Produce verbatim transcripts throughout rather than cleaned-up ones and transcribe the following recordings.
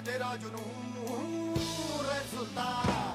तेरा जुनून रे सुल्तान।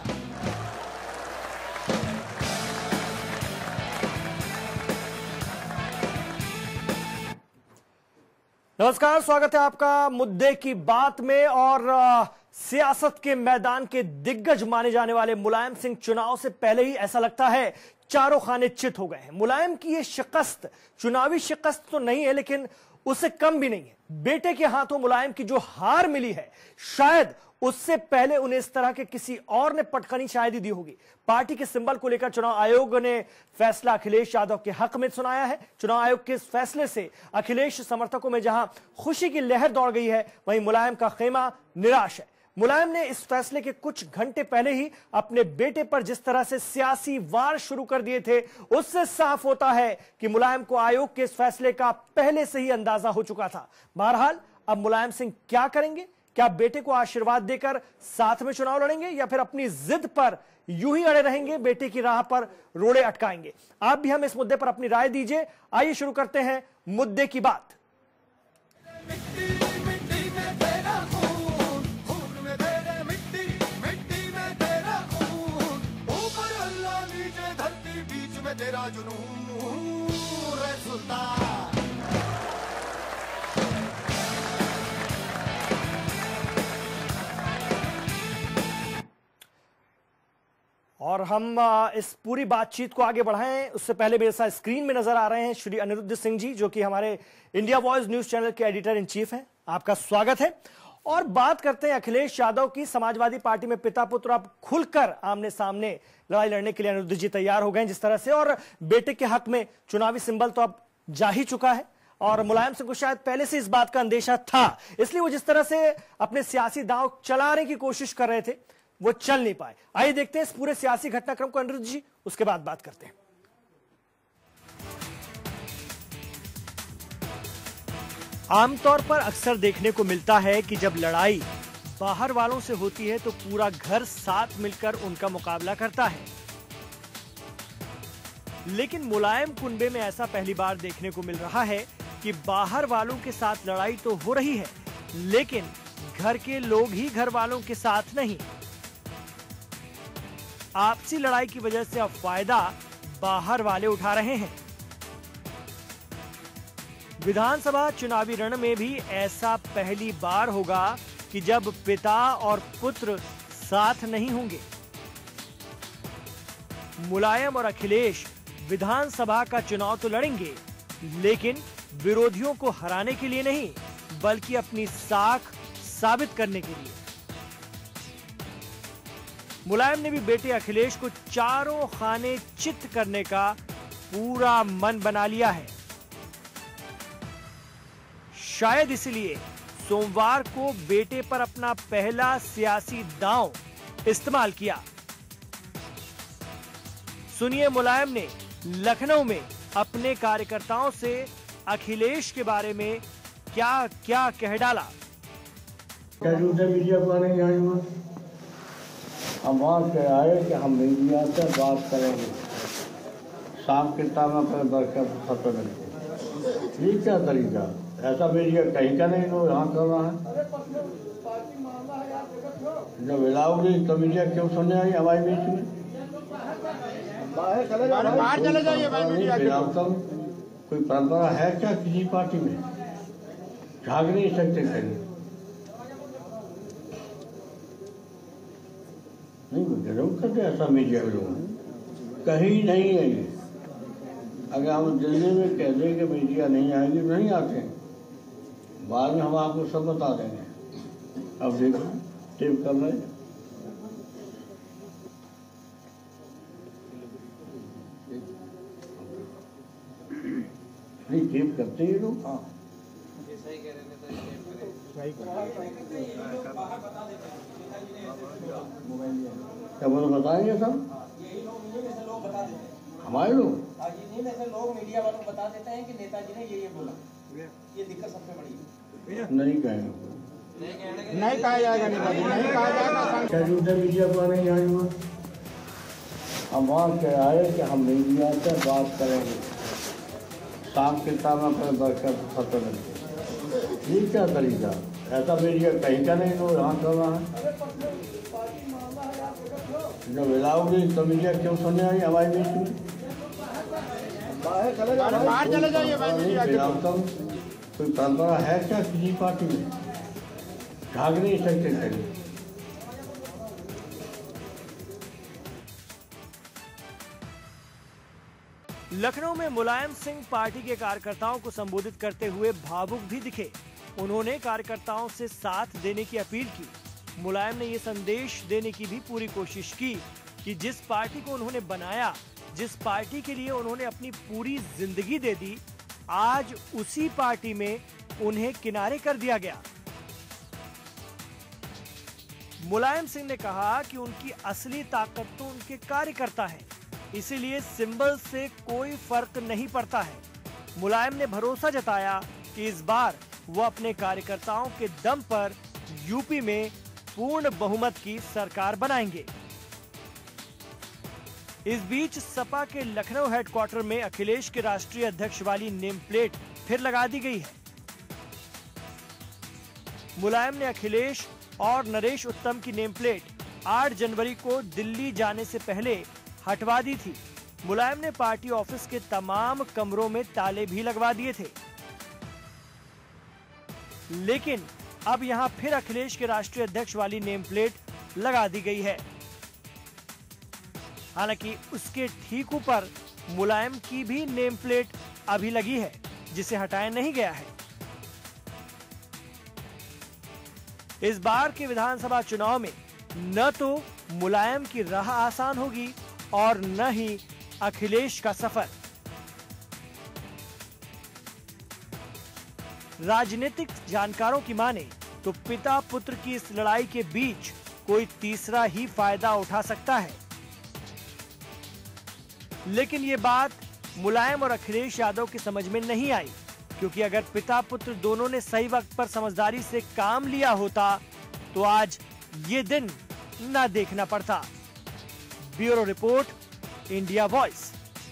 नमस्कार, स्वागत है आपका मुद्दे की बात में। और आ, सियासत के मैदान के दिग्गज माने जाने वाले मुलायम सिंह चुनाव से पहले ही ऐसा लगता है चारों खाने चित हो गए हैं। मुलायम की ये शिकस्त चुनावी शिकस्त तो नहीं है, लेकिन उससे कम भी नहीं है। बेटे के हाथों मुलायम की जो हार मिली है, शायद उससे पहले उन्हें इस तरह के किसी और ने पटखनी शायद ही दी होगी। पार्टी के सिंबल को लेकर चुनाव आयोग ने फैसला अखिलेश यादव के हक में सुनाया है। चुनाव आयोग के इस फैसले से अखिलेश समर्थकों में जहां खुशी की लहर दौड़ गई है, वहीं मुलायम का खेमा निराश है। मुलायम ने इस फैसले के कुछ घंटे पहले ही अपने बेटे पर जिस तरह से सियासी वार शुरू कर दिए थे, उससे साफ होता है कि मुलायम को आयोग के इस फैसले का पहले से ही अंदाजा हो चुका था। बहरहाल अब मुलायम सिंह क्या करेंगे? क्या बेटे को आशीर्वाद देकर साथ में चुनाव लड़ेंगे या फिर अपनी जिद पर यूं ही अड़े रहेंगे, बेटे की राह पर रोड़े अटकाएंगे? आप भी हम इस मुद्दे पर अपनी राय दीजिए। आइए शुरू करते हैं मुद्दे की बात। तेरा जुनून रे सुल्तान। और हम इस पूरी बातचीत को आगे बढ़ाएं उससे पहले मेरे साथ स्क्रीन में नजर आ रहे हैं श्री अनिरुद्ध सिंह जी, जो कि हमारे इंडिया वॉइस न्यूज चैनल के एडिटर इन चीफ हैं। आपका स्वागत है। और बात करते हैं अखिलेश यादव की। समाजवादी पार्टी में पिता पुत्र अब खुलकर आमने सामने लड़ाई लड़ने के लिए अनिरुद्ध जी तैयार हो गए जिस तरह से, और बेटे के हक में चुनावी सिंबल तो अब जा ही चुका है। और मुलायम सिंह को शायद पहले से इस बात का अंदेशा था, इसलिए वो जिस तरह से अपने सियासी दांव चलाने की कोशिश कर रहे थे, वो चल नहीं पाए। आइए देखते हैं इस पूरे सियासी घटनाक्रम को अनिरुद्ध जी, उसके बाद बात करते हैं। आमतौर पर अक्सर देखने को मिलता है कि जब लड़ाई बाहर वालों से होती है तो पूरा घर साथ मिलकर उनका मुकाबला करता है, लेकिन मुलायम कुनबे में ऐसा पहली बार देखने को मिल रहा है कि बाहर वालों के साथ लड़ाई तो हो रही है, लेकिन घर के लोग ही घर वालों के साथ नहीं। आपसी लड़ाई की वजह से अब फायदा बाहर वाले उठा रहे हैं। विधानसभा चुनावी रण में भी ऐसा पहली बार होगा कि जब पिता और पुत्र साथ नहीं होंगे। मुलायम और अखिलेश विधानसभा का चुनाव तो लड़ेंगे, लेकिन विरोधियों को हराने के लिए नहीं, बल्कि अपनी साख साबित करने के लिए। मुलायम ने भी बेटे अखिलेश को चारों खाने चित करने का पूरा मन बना लिया है। शायद इसलिए सोमवार को बेटे पर अपना पहला सियासी दांव इस्तेमाल किया। सुनिए मुलायम ने लखनऊ में अपने कार्यकर्ताओं से अखिलेश के बारे में क्या क्या कह डाला। मीडिया को नहीं आएगा, हम वहाँ से आए कि हम मीडिया से बात करेंगे, शाम के टाइम में बरकत मिलते। ये क्या तरीका? ऐसा मीडिया कहीं का नहीं लोग यहाँ कर रहा है। जब इलाओगी तो मीडिया क्यों सुनने आई हमारे बीच में? बाहर चले जाइए। कोई परंपरा है क्या किसी पार्टी में? झाग नहीं सकते कहीं, नहीं जरूर करते ऐसा मीडिया लोग, कहीं नहीं है ये। अगर हम दिल्ली में कह दें कि मीडिया नहीं आएगी तो नहीं आते हैं, बाद में हम आपको सब बता देंगे। अब देखो टेप कर रहे हैं, नहीं टेप करते ही लोग। हाँ क्या बोलो बताएंगे सब हमारे लोग। लोग मीडिया वालों को बता देते हैं कि नेताजी ने ये ये बोला। ये दिक्कत सबसे बड़ी है। नहीं कहेंगे, नहीं कहा जाएगा, नहीं कहा जाएगा। क्या झूठे मीडिया को नहीं आएगा? हम वहाँ से आए कि हम मीडिया से बात करेंगे, शाम के टाइम में बरकत खत्म मिलते। ये क्या तरीका? ऐसा मीडिया कहीं का नहीं, तो यहाँ कर रहा है। जब मिलाओगे तो मीडिया क्यों सुनने आई हमारे बीच में? बाहर चले जाइए भाई मीडिया के। कोई परंपरा है क्या किसी पार्टी में? भाग नहीं सकते कहीं। लखनऊ में मुलायम सिंह पार्टी के कार्यकर्ताओं को संबोधित करते हुए भावुक भी दिखे। उन्होंने कार्यकर्ताओं से साथ देने की अपील की। मुलायम ने ये संदेश देने की भी पूरी कोशिश की कि जिस पार्टी को उन्होंने बनाया, जिस पार्टी के लिए उन्होंने अपनी पूरी जिंदगी दे दी, आज उसी पार्टी में उन्हें किनारे कर दिया गया। मुलायम सिंह ने कहा कि उनकी असली ताकत तो उनके कार्यकर्ता है, इसीलिए सिंबल से कोई फर्क नहीं पड़ता है। मुलायम ने भरोसा जताया कि इस बार वो अपने कार्यकर्ताओं के दम पर यूपी में पूर्ण बहुमत की सरकार बनाएंगे। इस बीच सपा के लखनऊ हेडक्वार्टर में अखिलेश के राष्ट्रीय अध्यक्ष वाली नेम प्लेट फिर लगा दी गई है। मुलायम ने अखिलेश और नरेश उत्तम की नेम प्लेट आठ जनवरी को दिल्ली जाने से पहले हटवा दी थी। मुलायम ने पार्टी ऑफिस के तमाम कमरों में ताले भी लगवा दिए थे। लेकिन अब यहां फिर अखिलेश के राष्ट्रीय अध्यक्ष वाली नेम प्लेट लगा दी गई है। हालांकि उसके ठीक ऊपर मुलायम की भी नेम प्लेट अभी लगी है, जिसे हटाया नहीं गया है। इस बार के विधानसभा चुनाव में न तो मुलायम की राह आसान होगी और न ही अखिलेश का सफर। राजनीतिक जानकारों की माने तो पिता पुत्र की इस लड़ाई के बीच कोई तीसरा ही फायदा उठा सकता है। लेकिन ये बात मुलायम और अखिलेश यादव की समझ में नहीं आई, क्योंकि अगर पिता पुत्र दोनों ने सही वक्त पर समझदारी से काम लिया होता तो आज ये दिन न देखना पड़ता। Bureau report, India Voice.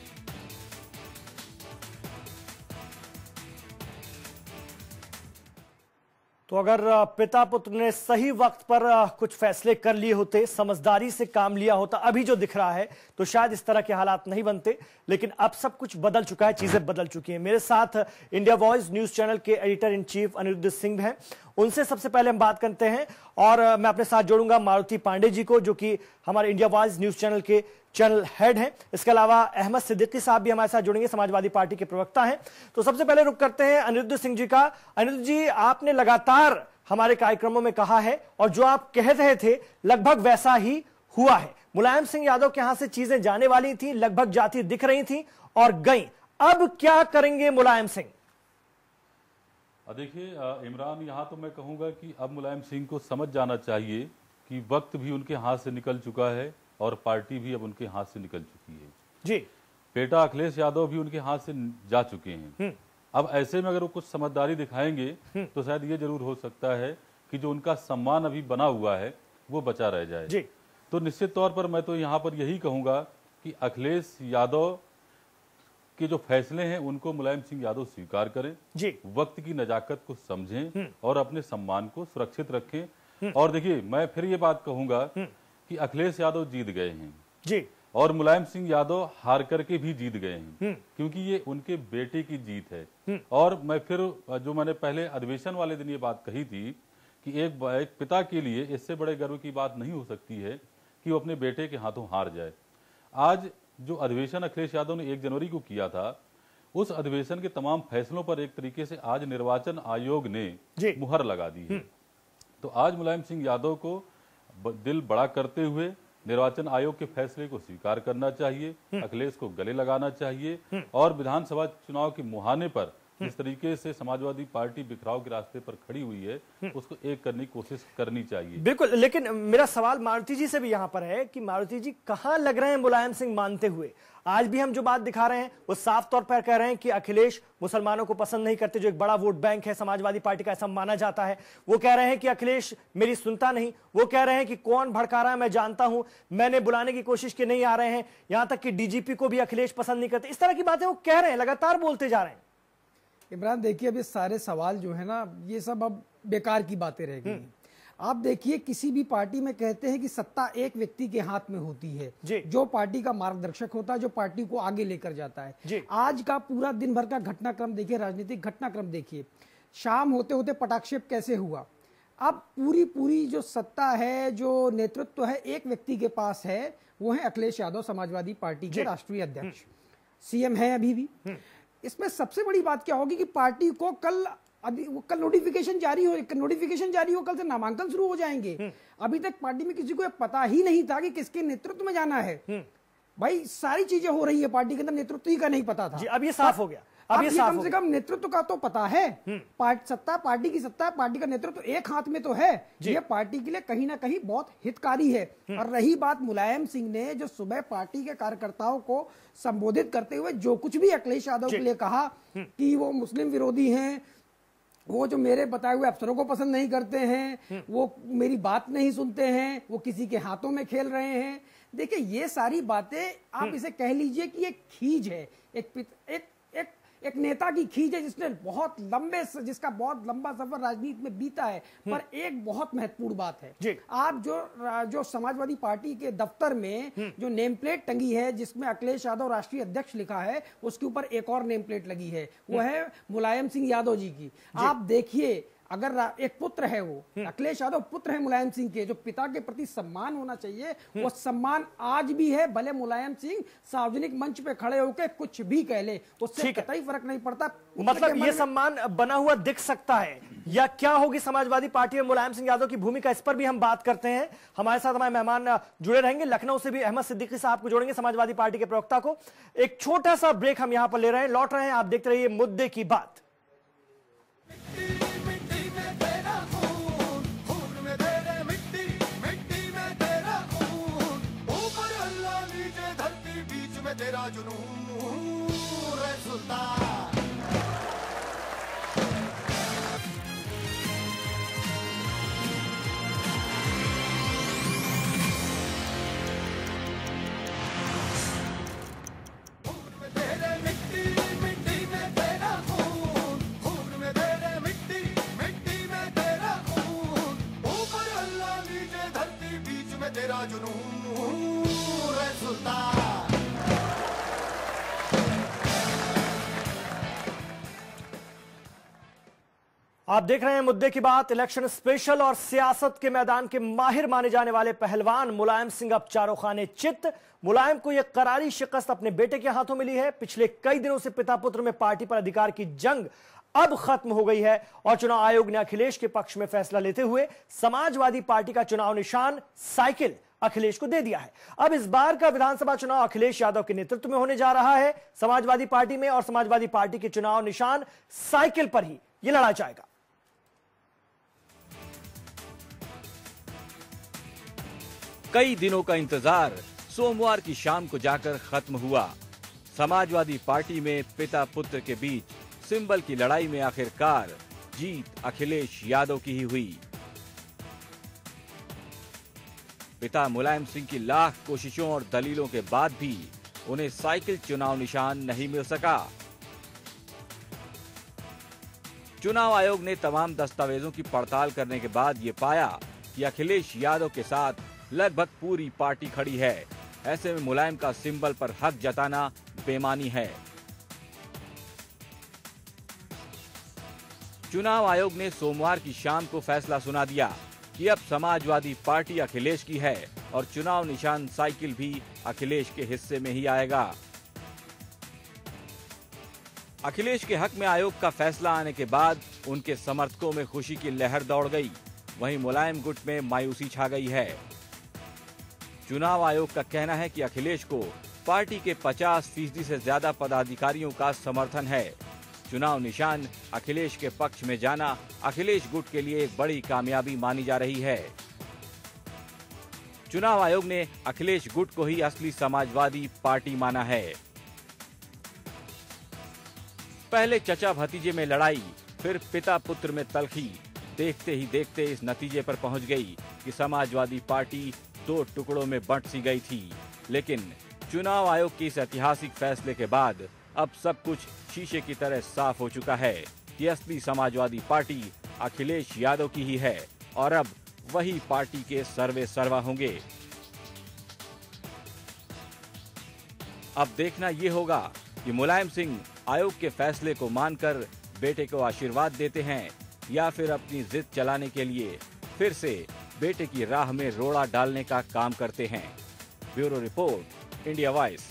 तो अगर पिता पुत्र ने सही वक्त पर कुछ फैसले कर लिए होते, समझदारी से काम लिया होता, अभी जो दिख रहा है, तो शायद इस तरह के हालात नहीं बनते। लेकिन अब सब कुछ बदल चुका है, चीजें बदल चुकी हैं। मेरे साथ इंडिया वॉइस न्यूज चैनल के editor in chief Anirudh Singh हैं। उनसे सबसे पहले हम बात करते हैं और मैं अपने साथ जोड़ूंगा मारुति पांडे जी को, जो कि हमारे इंडिया वॉइस न्यूज चैनल के चैनल हेड हैं। इसके अलावा अहमद सिद्दीकी साहब भी हमारे साथ जुड़ेंगे, समाजवादी पार्टी के प्रवक्ता हैं। तो सबसे पहले रुक करते हैं अनिरुद्ध सिंह जी का। अनिरुद्ध जी, आपने लगातार हमारे कार्यक्रमों में कहा है और जो आप कह रहे थे लगभग वैसा ही हुआ है। मुलायम सिंह यादव के यहां से चीजें जाने वाली थी, लगभग जाती दिख रही थी और गई। अब क्या करेंगे मुलायम सिंह? देखिए इमरान, यहाँ तो मैं कहूँगा कि अब मुलायम सिंह को समझ जाना चाहिए कि वक्त भी उनके हाथ से निकल चुका है और पार्टी भी अब उनके हाथ से निकल चुकी है जी। बेटा अखिलेश यादव भी उनके हाथ से जा चुके हैं। अब ऐसे में अगर वो कुछ समझदारी दिखाएंगे तो शायद ये जरूर हो सकता है कि जो उनका सम्मान अभी बना हुआ है वो बचा रह जाए जी। तो निश्चित तौर पर मैं तो यहाँ पर यही कहूँगा कि अखिलेश यादव के जो फैसले हैं उनको मुलायम सिंह यादव स्वीकार करें जी। वक्त की नजाकत को समझें और अपने सम्मान को सुरक्षित रखें। और देखिए, मैं फिर ये बात कहूंगा कि अखिलेश यादव जीत गए हैं जी, और मुलायम सिंह यादव हार करके भी जीत गए हैं, क्योंकि ये उनके बेटे की जीत है। और मैं फिर जो मैंने पहले अधिवेशन वाले दिन ये बात कही थी कि एक, एक पिता के लिए इससे बड़े गर्व की बात नहीं हो सकती है कि वो अपने बेटे के हाथों हार जाए। आज जो अधिवेशन अखिलेश यादव ने एक जनवरी को किया था, उस अधिवेशन के तमाम फैसलों पर एक तरीके से आज निर्वाचन आयोग ने मुहर लगा दी है। तो आज मुलायम सिंह यादव को दिल बड़ा करते हुए निर्वाचन आयोग के फैसले को स्वीकार करना चाहिए, अखिलेश को गले लगाना चाहिए और विधानसभा चुनाव के मुहाने पर जिस तरीके से समाजवादी पार्टी बिखराव के रास्ते पर खड़ी हुई है उसको एक करने की कोशिश करनी चाहिए। बिल्कुल, लेकिन मेरा सवाल मारुति जी से भी यहाँ पर है कि मारुति जी कहाँ लग रहे हैं मुलायम सिंह मानते हुए? आज भी हम जो बात दिखा रहे हैं वो साफ तौर पर कह रहे हैं कि अखिलेश मुसलमानों को पसंद नहीं करते, जो एक बड़ा वोट बैंक है समाजवादी पार्टी का, ऐसा माना जाता है। वो कह रहे हैं कि अखिलेश मेरी सुनता नहीं। वो कह रहे हैं कि कौन भड़का रहा है मैं जानता हूं, मैंने बुलाने की कोशिश की नहीं आ रहे हैं। यहां तक कि डीजीपी को भी अखिलेश पसंद नहीं करते। इस तरह की बातें वो कह रहे हैं, लगातार बोलते जा रहे हैं। इमरान देखिए, अब ये सारे सवाल जो है ना, ये सब अब बेकार की बातें रह गई हैं। आप देखिए, किसी भी पार्टी में कहते हैं कि सत्ता एक व्यक्ति के हाथ में होती है, जो पार्टी का मार्गदर्शक होता है, जो पार्टी को आगे लेकर जाता है। आज का पूरा दिन भर का घटनाक्रम देखिए, राजनीतिक घटनाक्रम देखिए, शाम होते होते पटाक्षेप कैसे हुआ। अब पूरी पूरी जो सत्ता है, जो नेतृत्व है, एक व्यक्ति के पास है, वो है अखिलेश यादव, समाजवादी पार्टी के राष्ट्रीय अध्यक्ष, सीएम है अभी भी। इसमें सबसे बड़ी बात क्या होगी कि पार्टी को कल अभी कल नोटिफिकेशन जारी हो नोटिफिकेशन जारी हो कल से नामांकन शुरू हो जाएंगे। अभी तक पार्टी में किसी को पता ही नहीं था कि किसके नेतृत्व में जाना है। भाई सारी चीजें हो रही है पार्टी के अंदर, नेतृत्व ही का नहीं पता था। जी, अब ये साफ हो गया। अब ये कम से कम नेतृत्व का तो पता है। पार्टी सत्ता पार्टी की सत्ता, पार्टी का नेतृत्व एक हाथ में तो है। ये पार्टी के लिए कहीं ना कहीं बहुत हितकारी है। और रही बात मुलायम सिंह ने जो सुबह पार्टी के कार्यकर्ताओं को संबोधित करते हुए जो कुछ भी अखिलेश यादव के लिए कहा कि वो मुस्लिम विरोधी हैं, वो जो मेरे बताए हुए अफसरों को पसंद नहीं करते हैं, वो मेरी बात नहीं सुनते हैं, वो किसी के हाथों में खेल रहे हैं। देखिए, ये सारी बातें आप इसे कह लीजिए कि एक खींच है, एक एक एक एक नेता की खींच है जिसने बहुत लंबे जिसका बहुत लंबा सफर राजनीति में बीता है। पर एक बहुत महत्वपूर्ण बात है, आप जो जो समाजवादी पार्टी के दफ्तर में जो नेम प्लेट टंगी है जिसमें अखिलेश यादव राष्ट्रीय अध्यक्ष लिखा है, उसके ऊपर एक और नेम प्लेट लगी है, वो है मुलायम सिंह यादव जी की। आप देखिए, अगर एक पुत्र है, वो अखिलेश यादव पुत्र है मुलायम सिंह के, जो पिता के प्रति सम्मान होना चाहिए, वो सम्मान आज भी है। भले मुलायम सिंह सार्वजनिक मंच पे खड़े होकर कुछ भी कह ले, उससे कतई फर्क नहीं पड़ता। मतलब ये सम्मान बना हुआ दिख सकता है, या क्या होगी समाजवादी पार्टी में मुलायम सिंह यादव की भूमिका, इस पर भी हम बात करते हैं। हमारे साथ हमारे मेहमान जुड़े रहेंगे, लखनऊ से भी अहमद सिद्दीकी साहब को जोड़ेंगे, समाजवादी पार्टी के प्रवक्ता को। एक छोटा सा ब्रेक हम यहां पर ले रहे हैं, लौट रहे हैं, आप देखते रहिए मुद्दे की बात। तेरा जुनून रे सुल्तान, खून में तेरे मिट्टी मिट्टी में तेरा खून, खून में तेरे मिट्टी मिट्टी में तेरा खून, ऊपर अल्लाह नीचे धरती बीच में तेरा जुनून रे सुल्तान। आप देख रहे हैं मुद्दे की बात, इलेक्शन स्पेशल। और सियासत के मैदान के माहिर माने जाने वाले पहलवान मुलायम सिंह अब चारों खाने चित। मुलायम को यह करारी शिकस्त अपने बेटे के हाथों मिली है। पिछले कई दिनों से पिता पुत्र में पार्टी पर अधिकार की जंग अब खत्म हो गई है और चुनाव आयोग ने अखिलेश के पक्ष में फैसला लेते हुए समाजवादी पार्टी का चुनाव निशान साइकिल अखिलेश को दे दिया है। अब इस बार का विधानसभा चुनाव अखिलेश यादव के नेतृत्व में होने जा रहा है समाजवादी पार्टी में, और समाजवादी पार्टी के चुनाव निशान साइकिल पर ही यह लड़ा जाएगा। कई दिनों का इंतजार सोमवार की शाम को जाकर खत्म हुआ। समाजवादी पार्टी में पिता पुत्र के बीच सिंबल की लड़ाई में आखिरकार जीत अखिलेश यादव की ही हुई। पिता मुलायम सिंह की लाख कोशिशों और दलीलों के बाद भी उन्हें साइकिल चुनाव निशान नहीं मिल सका। चुनाव आयोग ने तमाम दस्तावेजों की पड़ताल करने के बाद ये पाया कि अखिलेश यादव के साथ लगभग पूरी पार्टी खड़ी है। ऐसे में मुलायम का सिंबल पर हक जताना बेमानी है। चुनाव आयोग ने सोमवार की शाम को फैसला सुना दिया कि अब समाजवादी पार्टी अखिलेश की है और चुनाव निशान साइकिल भी अखिलेश के हिस्से में ही आएगा। अखिलेश के हक में आयोग का फैसला आने के बाद उनके समर्थकों में खुशी की लहर दौड़ गई, वहीं मुलायम गुट में मायूसी छा गई है। चुनाव आयोग का कहना है कि अखिलेश को पार्टी के पचास फीसदी से ज्यादा पदाधिकारियों का समर्थन है। चुनाव निशान अखिलेश के पक्ष में जाना अखिलेश गुट के लिए एक बड़ी कामयाबी मानी जा रही है। चुनाव आयोग ने अखिलेश गुट को ही असली समाजवादी पार्टी माना है। पहले चचा भतीजे में लड़ाई, फिर पिता पुत्र में तलखी, देखते ही देखते इस नतीजे पर पहुंच गई कि समाजवादी पार्टी दो टुकड़ों में बंट सी गई थी। लेकिन चुनाव आयोग के इस ऐतिहासिक फैसले के बाद अब सब कुछ शीशे की तरह साफ हो चुका है कि असली समाजवादी पार्टी अखिलेश यादव की ही है और अब वही पार्टी के सर्वे सर्वा होंगे। अब देखना ये होगा कि मुलायम सिंह आयोग के फैसले को मानकर बेटे को आशीर्वाद देते हैं या फिर अपनी जिद चलाने के लिए फिर से बेटे की राह में रोड़ा डालने का काम करते हैं। Bureau report, India Voice.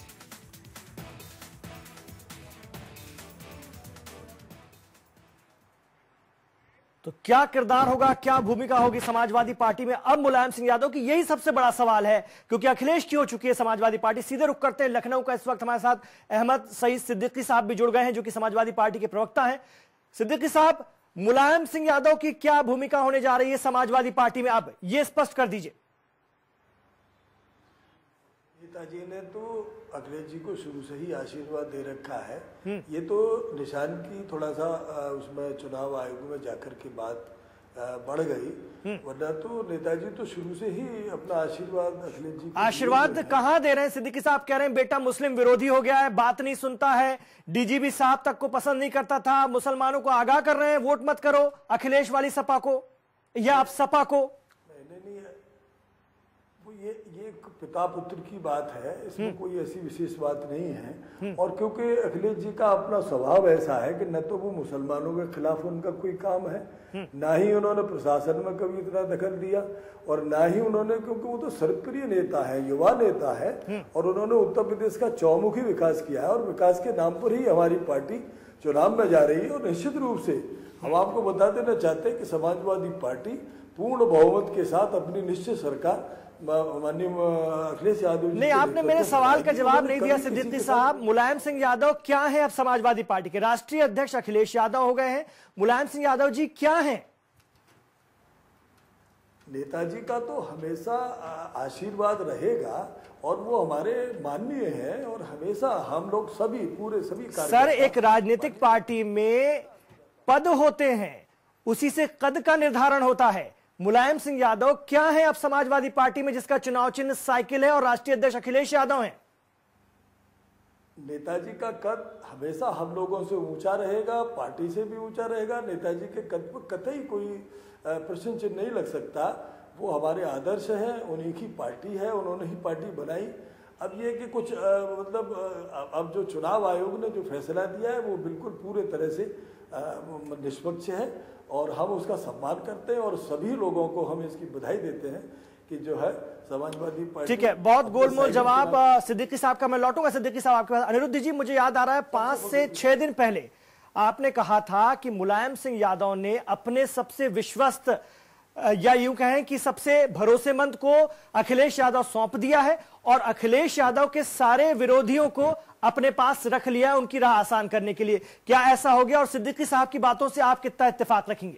तो क्या किरदार होगा, क्या भूमिका होगी समाजवादी पार्टी में अब मुलायम सिंह यादव की, यही सबसे बड़ा सवाल है, क्योंकि अखिलेश की हो चुकी है समाजवादी पार्टी। सीधे रुख करते हैं लखनऊ का। इस वक्त हमारे साथ अहमद सईद सिद्दीकी साहब भी जुड़ गए हैं, जो कि समाजवादी पार्टी के प्रवक्ता हैं। सिद्दीकी साहब, मुलायम सिंह यादव की क्या भूमिका होने जा रही है समाजवादी पार्टी में, अब ये स्पष्ट कर दीजिए। नेताजी ने तो अखिलेश जी को शुरू से ही आशीर्वाद दे रखा है। ये तो निशान की थोड़ा सा उसमें चुनाव आयोग में जाकर के बात बढ़ गई, वरना तो नेताजी तो शुरू से ही अपना आशीर्वाद अखिलेश जी को आशीर्वाद कहाँ दे रहे हैं? सिद्दीकी साहब कह रहे हैं बेटा मुस्लिम विरोधी हो गया है, बात नहीं सुनता है, डीजीपी साहब तक को पसंद नहीं करता था, मुसलमानों को आगाह कर रहे हैं वोट मत करो अखिलेश वाली सपा को या आप सपा को। नहीं नहीं, वो ये ये पिता पुत्र की बात है, इसमें कोई ऐसी विशेष बात नहीं है। और क्योंकि अखिलेश जी का अपना स्वभाव ऐसा है कि न तो वो मुसलमानों के खिलाफ उनका कोई काम है, ना ही उन्होंने प्रशासन में कभी इतना दखल दिया, और ना ही उन्होंने, क्योंकि वो तो सर्वप्रिय नेता है, युवा नेता है, और उन्होंने उत्तर प्रदेश का चौमुखी विकास किया है, और विकास के नाम पर ही हमारी पार्टी चुनाव में जा रही है। और निश्चित रूप से हम आपको बता देना चाहते हैं कि समाजवादी पार्टी पूर्ण बहुमत के साथ अपनी निश्चित सरकार माननीय अखिलेश यादव। नहीं, आपने मेरे सवाल का जवाब नहीं दिया सिद्दीकी साहब। मुलायम सिंह यादव क्या है अब समाजवादी पार्टी के? राष्ट्रीय अध्यक्ष अखिलेश यादव हो गए हैं, मुलायम सिंह यादव जी क्या हैं? नेताजी का तो हमेशा आशीर्वाद रहेगा और वो हमारे माननीय हैं, और हमेशा हम लोग सभी पूरे सभी सर, एक राजनीतिक पार्टी में पद होते हैं, उसी से कद का निर्धारण होता है। मुलायम सिंह यादव क्या है अब समाजवादी पार्टी में, जिसका चुनाव चिन्ह साइकिल है और राष्ट्रीय अध्यक्ष अखिलेश यादव हैं? नेताजी का कद हमेशा हम लोगों से ऊंचा रहेगा, पार्टी से भी ऊंचा रहेगा। नेताजी के कद पर कतई कोई प्रश्न चिन्ह नहीं लग सकता। वो हमारे आदर्श हैं, उन्हीं की पार्टी है, उन्होंने ही पार्टी बनाई। अब ये कि कुछ आ, मतलब आ, अब जो चुनाव आयोग ने जो फैसला दिया है वो बिल्कुल पूरे तरह से निष्पक्ष है, और हम उसका सम्मान करते हैं, और सभी लोगों को हम इसकी बधाई देते हैं कि जो है समाजवादी पार्टी। ठीक है, बहुत गोलमोल जवाब सिद्दीकी साहब का। मैं लौटूंगा सिद्दीकी साहब आपके पास। अनिरुद्ध जी, मुझे याद आ रहा है पांच से छह दिन पहले आपने कहा था कि मुलायम सिंह यादव ने अपने सबसे विश्वस्त या यूं कहें कि सबसे भरोसेमंद को अखिलेश यादव सौंप दिया है, और अखिलेश यादव के सारे विरोधियों को अपने पास रख लिया है उनकी राह आसान करने के लिए। क्या ऐसा हो गया, और सिद्दीकी साहब की बातों से आप कितना इत्तेफाक रखेंगे?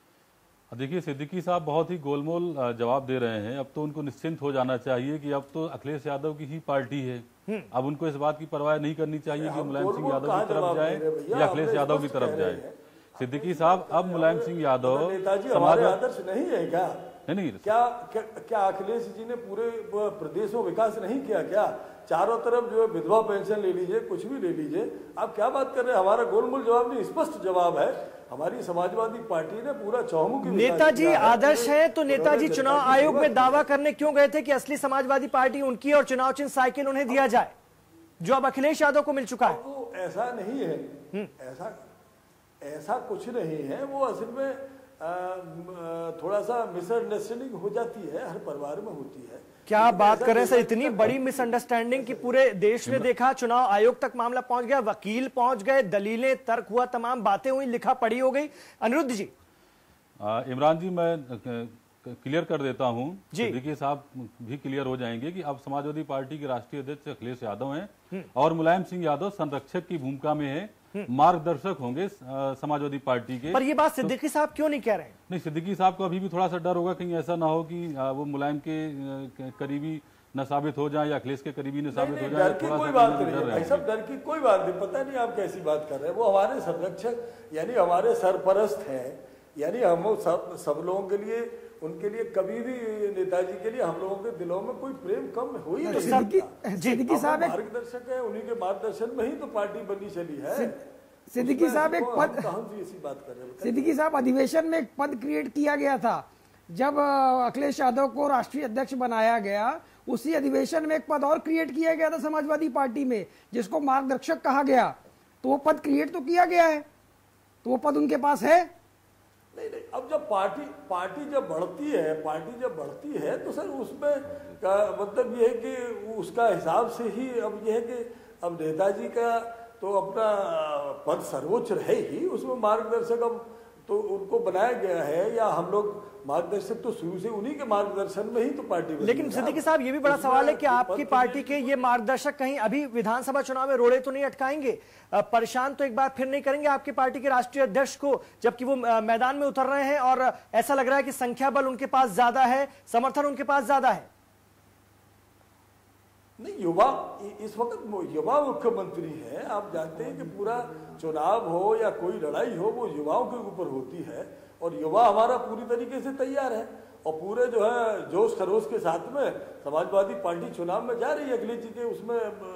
देखिए, सिद्दीकी साहब बहुत ही गोलमोल जवाब दे रहे हैं। अब तो उनको निश्चिंत हो जाना चाहिए कि अब तो अखिलेश यादव की ही पार्टी है। अब उनको इस बात की परवाह नहीं करनी चाहिए कि मुलायम सिंह यादव की तरफ जाए या अखिलेश यादव की तरफ जाए। सिद्दीकी साहब, अब मुलायम सिंह यादव समाज आदर्श नहीं है क्या? नहीं नहीं, क्या क्या, क्या अखिलेश जी ने पूरे प्रदेश में विकास नहीं किया क्या? चारों तरफ जो है विधवा पेंशन ले लीजिए, कुछ भी ले लीजिए, आप क्या बात कर रहे हैं? हमारा गोलमोल जवाब नहीं, स्पष्ट जवाब है। हमारी समाजवादी पार्टी ने पूरा चौमुखी नेताजी आदर्श है, तो नेताजी चुनाव आयोग में दावा करने क्यों गए थे कि असली समाजवादी पार्टी उनकी और चुनाव चिन्ह साइकिल उन्हें दिया जाए, जो अब अखिलेश यादव को मिल चुका है? वो ऐसा नहीं है, ऐसा ऐसा कुछ नहीं है। वो असल में आ, थोड़ा सा मिसअंडरस्टैंडिंग हो जाती है, हर परिवार में होती है। क्या बात करें सर, इतनी बड़ी मिसअंडरस्टैंडिंग कि पूरे देश ने देखा, चुनाव आयोग तक मामला पहुंच गया, वकील पहुंच गए, दलीलें, तर्क हुआ, तमाम बातें हुई, लिखा पढ़ी हो गई। अनिरुद्ध जी। आ, इमरान जी, मैं क्लियर कर देता हूं, सिद्दीकी साहब भी क्लियर हो जाएंगे कि अब समाजवादी पार्टी के राष्ट्रीय अध्यक्ष अखिलेश यादव हैं और मुलायम सिंह यादव संरक्षक की भूमिका में है, मार्गदर्शक होंगे समाजवादी पार्टी के। पर ये बात सिद्दीकी साहब क्यों नहीं कह रहे हैं? नहीं, सिद्दीकी साहब को अभी भी थोड़ा सा डर होगा कहीं ऐसा ना हो कि वो मुलायम के करीबी न साबित हो जाए या अखिलेश के करीबी न साबित हो जाए। डर की कोई बात नहीं भाई साहब, डर की कोई बात नहीं। पता नहीं आप कैसी बात कर रहे हैं। वो हमारे संरक्षक यानी हमारे सरपरस्त हैं, यानी हम सब सब लोगों के लिए उनके लिए कभी भी नेताजी के लिए हम लोगों के दिलों में कोई प्रेम कम हो ही नहीं सिद्दीकी सकता। सिद्दीकी अब साहब एक मार्गदर्शक है, उन्हीं के मार्गदर्शन में ही तो पार्टी बनी चली है। सिद्दीकी उसमें साहब एक हम पद कहाँ से ऐसी बात कर रहे हैं? सिद्दीकी साहब अधिवेशन में एक पद क्रिएट किया गया था जब अ, अखिलेश यादव को राष्ट्रीय अध्यक्ष बनाया गया। उसी अधिवेशन में एक पद और क्रिएट किया गया था समाजवादी पार्टी में, जिसको मार्गदर्शक कहा गया। तो वो पद क्रिएट तो किया गया है, तो वो पद उनके पास है। नहीं नहीं, अब जब पार्टी पार्टी जब बढ़ती है पार्टी जब बढ़ती है तो सर उसमें का मतलब ये है कि उसका हिसाब से ही अब ये है कि अब नेताजी का तो अपना पद सर्वोच्च रहे ही, उसमें मार्गदर्शक अब तो उनको बनाया गया है, या हम लोग मार्गदर्शक तो शुरू से उन्हीं के मार्गदर्शन में ही तो पार्टी बनी लेकिन है। सिद्दीकी साहब ये भी बड़ा उसमें सवाल है कि आपकी पद पार्टी के ये मार्गदर्शक कहीं अभी विधानसभा चुनाव में रोड़े तो नहीं अटकाएंगे, अ, परेशान तो एक बार फिर नहीं करेंगे आपकी पार्टी के राष्ट्रीय अध्यक्ष को, जबकि वो अ, मैदान में उतर रहे हैं और ऐसा लग रहा है कि संख्या बल उनके पास ज्यादा है, समर्थन उनके पास ज्यादा है। नहीं, युवा इस वक्त युवा मुख्यमंत्री है। आप जानते हैं कि पूरा चुनाव हो या कोई लड़ाई हो वो युवाओं के ऊपर होती है, और युवा हमारा पूरी तरीके से तैयार है और पूरे जो है जोश खरोश के साथ में समाजवादी पार्टी चुनाव में जा रही है अखिलेश जी के उसमें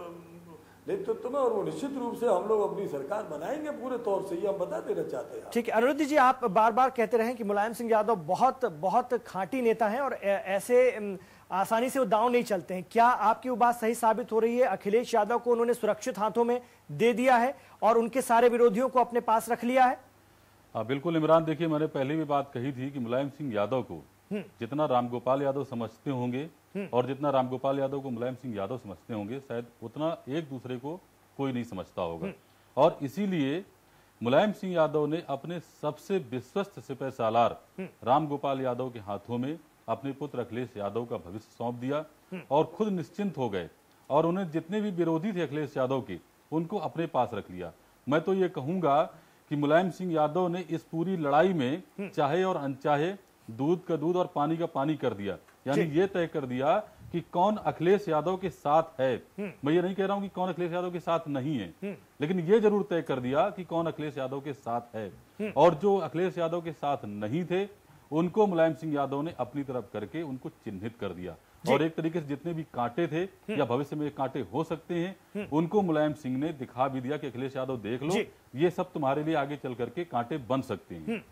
नेतृत्व में, और वो निश्चित रूप से हम लोग अपनी सरकार बनाएंगे पूरे तौर से, ये हम बता देना चाहते हैं। ठीक है अनुरुद्ध जी, आप बार बार कहते रहे कि मुलायम सिंह यादव बहुत बहुत खांटी नेता हैं और ऐसे अम, आसानी से वो दांव नहीं चलते हैं। क्या आपकी वो बात सही साबित हो रही है? अखिलेश यादव को उन्होंने सुरक्षित हाथों में दे दिया है और उनके सारे विरोधियों को अपने पास रख लिया है? हाँ बिल्कुल इमरान, देखिए मैंने पहले भी बात कही थी कि मुलायम सिंह यादव को जितना रामगोपाल यादव समझते होंगे और जितना रामगोपाल यादव को मुलायम सिंह यादव समझते होंगे, शायद उतना एक दूसरे को कोई नहीं समझता होगा। और इसीलिए मुलायम सिंह यादव ने अपने सबसे विश्वस्त सिपह सालार रामगोपाल यादव के हाथों में अपने पुत्र अखिलेश यादव का भविष्य सौंप दिया और खुद निश्चिंत हो गए, और उन्हें जितने भी विरोधी थे अखिलेश यादव के उनको अपने पास रख लिया। मैं तो ये कहूंगा कि मुलायम सिंह यादव ने इस पूरी लड़ाई में चाहे और अनचाहे दूध का दूध और पानी का पानी कर दिया, यानी ये तय कर दिया कि कौन अखिलेश यादव के साथ है। मैं ये नहीं कह रहा हूं कि कौन अखिलेश यादव के साथ नहीं है, लेकिन ये जरूर तय कर दिया कि कौन अखिलेश यादव के साथ है, और जो अखिलेश यादव के साथ नहीं थे उनको मुलायम सिंह यादव ने अपनी तरफ करके उनको चिन्हित कर दिया, और एक तरीके से जितने भी कांटे थे या भविष्य में कांटे हो सकते हैं उनको मुलायम सिंह ने दिखा भी दिया कि अखिलेश यादव देख लो, ये सब तुम्हारे लिए आगे चल करके कांटे बन सकते हैं।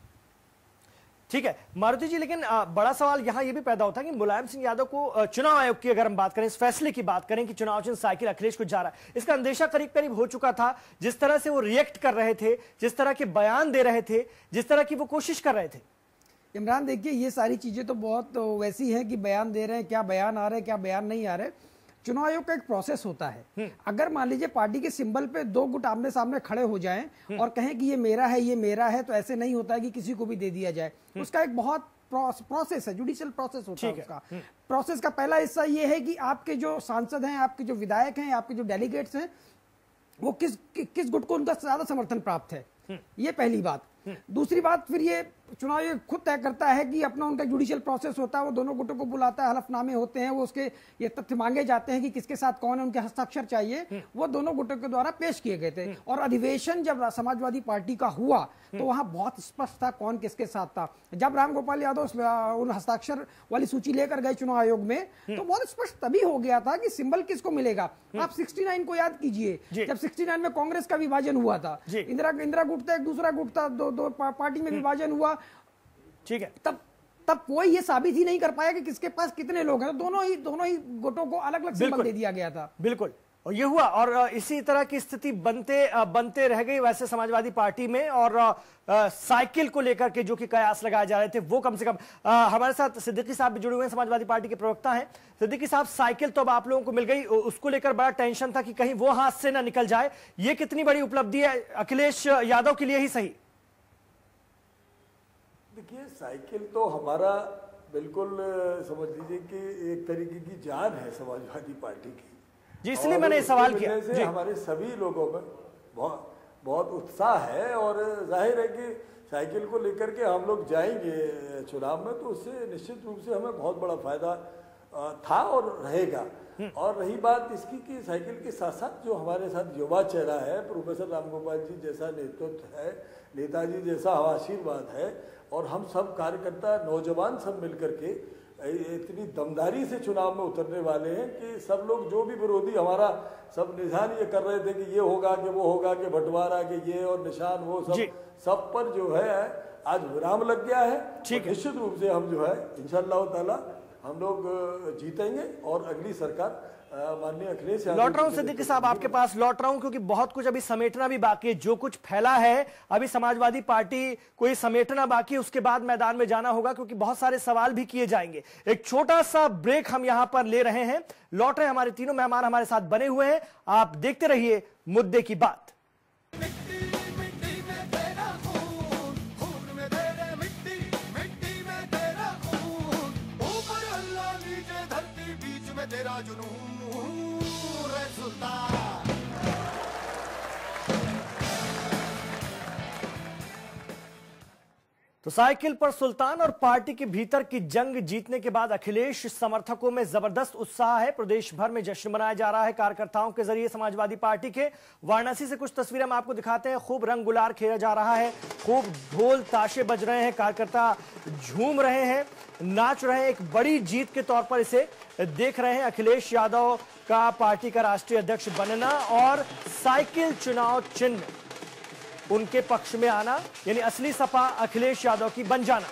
ठीक है मारुति जी, लेकिन आ, बड़ा सवाल यहां यह भी पैदा होता है कि मुलायम सिंह यादव को आ, चुनाव आयोग की अगर हम बात करें, इस फैसले की बात करें कि चुनाव चिन्ह साइकिल अखिलेश को जा रहा है, इसका अंदेशा करीब करीब हो चुका था। जिस तरह से वो रिएक्ट कर रहे थे, जिस तरह के बयान दे रहे थे, जिस तरह की वो कोशिश कर रहे थे। इमरान देखिए, ये सारी चीजें तो बहुत तो वैसी हैं कि बयान दे रहे हैं, क्या बयान आ रहे हैं क्या बयान नहीं आ रहे। चुनाव आयोग का एक प्रोसेस होता है। अगर मान लीजिए पार्टी के सिंबल पे दो गुट आमने सामने खड़े हो जाएं और कहें कि ये मेरा है ये मेरा है, तो ऐसे नहीं होता है कि किसी को भी दे दिया जाए। उसका एक बहुत प्रोसेस है, जुडिशियल प्रोसेस होता है उसका। प्रोसेस का पहला हिस्सा ये है कि आपके जो सांसद हैं, आपके जो विधायक हैं, आपके जो डेलीगेट्स हैं, वो किस कि, किस गुट को उनका ज्यादा समर्थन प्राप्त है, ये पहली बात। दूसरी बात, फिर ये चुनाव आयोग खुद तय करता है कि अपना उनका जुडिशियल प्रोसेस होता है, वो दोनों गुटों को बुलाता है, हलफनामे होते हैं, वो उसके ये तथ्य मांगे जाते हैं कि किसके साथ कौन है, उनके हस्ताक्षर चाहिए, वो दोनों गुटों के द्वारा पेश किए गए थे। और अधिवेशन जब समाजवादी पार्टी का हुआ तो वहां बहुत स्पष्ट था कौन किसके साथ था। जब रामगोपाल यादव उन हस्ताक्षर वाली सूची लेकर गए चुनाव आयोग में, तो बहुत स्पष्ट तभी हो गया था कि सिंबल किसको मिलेगा। आप उनहत्तर को याद कीजिए, जब उनहत्तर में कांग्रेस का विभाजन हुआ था, इंदिरा इंदिरा गुट था, एक दूसरा गुट था, दो दो पार्टी में विभाजन हुआ, ठीक है, तब तब कोई ये साबित ही नहीं कर पाया कि किसके पास कितने लोग हैं। तो दोनों ही दोनों ही गुटों को अलग अलग सिंबल दे दिया गया था। बिल्कुल, और ये हुआ, और इसी तरह की स्थिति बनते बनते रह गई वैसे समाजवादी पार्टी में। और आ, साइकिल को लेकर के जो कि कयास लगाए जा रहे थे, वो कम से कम आ, हमारे साथ सिद्दीकी साहब भी जुड़े हुए हैं, समाजवादी पार्टी के प्रवक्ता हैं। सिद्दीकी साहब, साइकिल तो अब आप लोगों को मिल गई, उसको लेकर बड़ा टेंशन था कि कहीं वो हाथ से ना निकल जाए। ये कितनी बड़ी उपलब्धि है अखिलेश यादव के लिए ही सही? देखिए, साइकिल तो हमारा बिल्कुल समझ लीजिए कि एक तरीके की जान है समाजवादी पार्टी की जी, इसलिए मैंने सवाल किया से हमारे सभी लोगों में बहुत बहुत उत्साह है, और जाहिर है कि साइकिल को लेकर के हम लोग जाएंगे चुनाव में, तो उससे निश्चित रूप से हमें बहुत बड़ा फायदा था और रहेगा। और रही बात इसकी कि साइकिल के साथ साथ जो हमारे साथ युवा चेहरा है, प्रोफेसर रामगोपाल जी जैसा नेतृत्व है, नेताजी जैसा आशीर्वाद है, और हम सब कार्यकर्ता नौजवान सब मिलकर के इतनी दमदारी से चुनाव में उतरने वाले हैं कि सब लोग, जो भी विरोधी हमारा सब निशान ये कर रहे थे कि ये होगा कि वो होगा कि बंटवारा कि ये और निशान वो सब सब पर जो है आज विराम लग गया है। ठीक है, निश्चित रूप से हम जो है इंशाअल्लाह ताला हम लोग जीतेंगे और अगली सरकार माननीय अखिलेश यादव। लौट रहा हूं सिद्दीकी साहब आपके पास लौट रहा हूं, क्योंकि बहुत कुछ अभी समेटना भी बाकी है। जो कुछ फैला है अभी समाजवादी पार्टी को ये समेटना बाकी है, उसके बाद मैदान में जाना होगा, क्योंकि बहुत सारे सवाल भी किए जाएंगे। एक छोटा सा ब्रेक हम यहां पर ले रहे हैं, लौट रहे हैं, हमारे तीनों मेहमान हमारे साथ बने हुए हैं। आप देखते रहिए मुद्दे की बात। तेरा जुनून रे सुल्तान। तो साइकिल पर सुल्तान और पार्टी के भीतर की जंग जीतने के बाद अखिलेश समर्थकों में जबरदस्त उत्साह है। प्रदेश भर में जश्न मनाया जा रहा है कार्यकर्ताओं के जरिए। समाजवादी पार्टी के वाराणसी से कुछ तस्वीरें हम आपको दिखाते हैं। खूब रंग गुलाल खेला जा रहा है, खूब ढोल ताशे बज रहे हैं, कार्यकर्ता झूम रहे हैं, नाच रहे हैं। एक बड़ी जीत के तौर पर इसे देख रहे हैं। अखिलेश यादव का पार्टी का राष्ट्रीय अध्यक्ष बनना और साइकिल चुनाव चिन्ह उनके पक्ष में आना, यानी असली सपा अखिलेश यादव की बन जाना।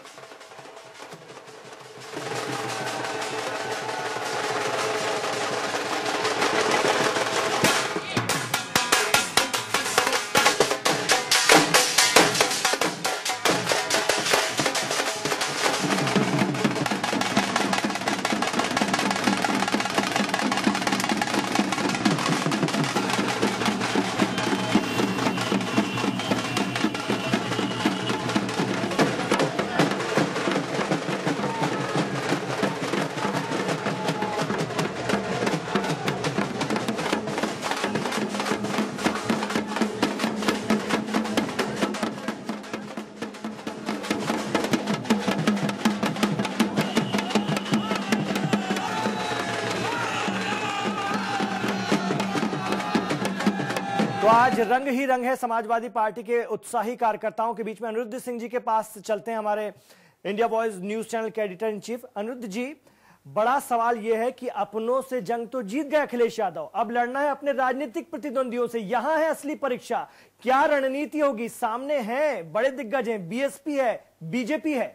तो आज रंग ही रंग है समाजवादी पार्टी के उत्साही कार्यकर्ताओं के बीच में। अनिरुद्ध सिंह जी के पास चलते हैं, हमारे इंडिया वॉइस न्यूज चैनल के editor in chief. Anirudh ji, बड़ा सवाल यह है कि अपनों से जंग तो जीत गए अखिलेश यादव, अब लड़ना है अपने राजनीतिक प्रतिद्वंदियों से। यहां है असली परीक्षा। क्या रणनीति होगी? सामने है बड़े दिग्गज हैं, बीएसपी है, बीजेपी है।